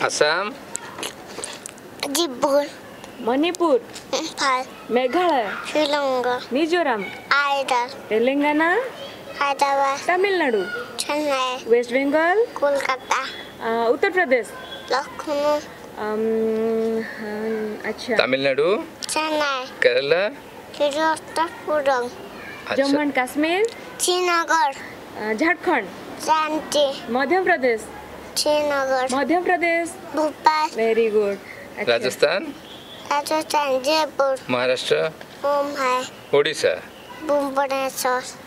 Assam, Tripura, Manipur, Imphal, Meghalaya, Sri Lanka, Mizoram, Aizawl, Telangana, Hyderabad, Tamil Nadu, Chennai, West Bengal, Kolkata, Uttar Pradesh, Lucknow, अच्छा, Tamil Nadu, Chennai, Kerala, Thiruvananthapuram, Jammu and Kashmir, Srinagar, Jharkhand, Ranchi, Madhya Pradesh, Srinagar, Madhya Pradesh, Bhopal, very good. Rajasthan, Rajasthan, Jaipur, Maharashtra, Mumbai, Odisha, Bhubaneswar,